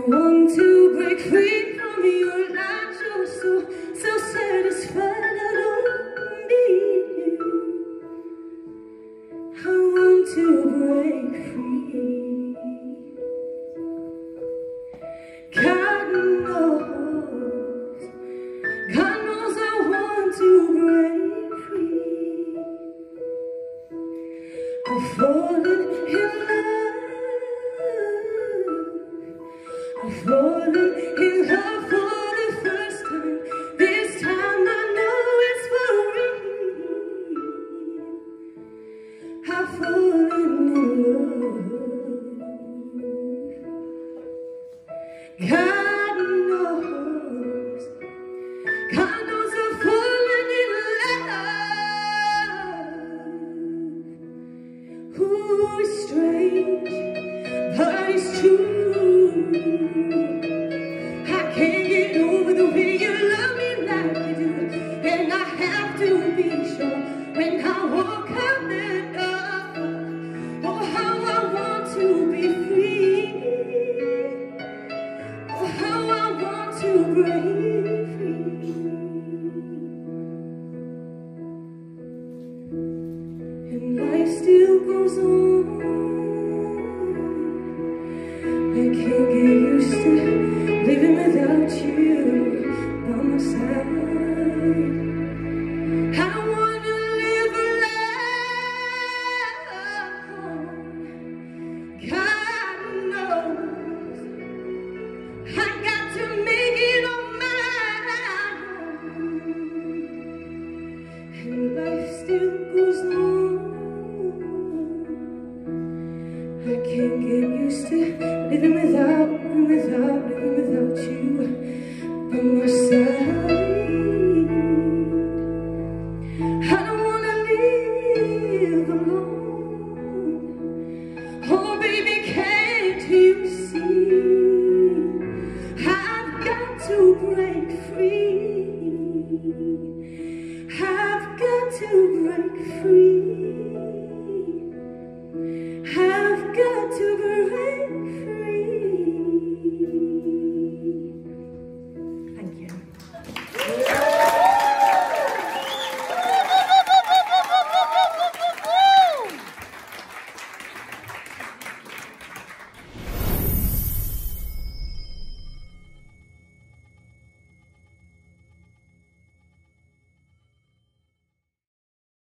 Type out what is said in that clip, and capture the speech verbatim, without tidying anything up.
want to break free from your lies. You're so, so satisfied. I don't need you. I want to break free. God knows, God knows I want to break free. I've fallen in love. I've fallen in love for the first time. This time I know it's for real. I've fallen in love. God knows, God knows I've fallen in love. Ooh, it's strange, but it's true. I can't get over the way you love me like you do, and I have to be sure when I walk out the door. Oh, how I want to be free. Oh, how I want to break free. And life still goes on. I can't get used to living without you by my side. I wanna live a life. God knows I got to make it on my own. And life still goes on. I can't get used to living without, without, living without you by my side.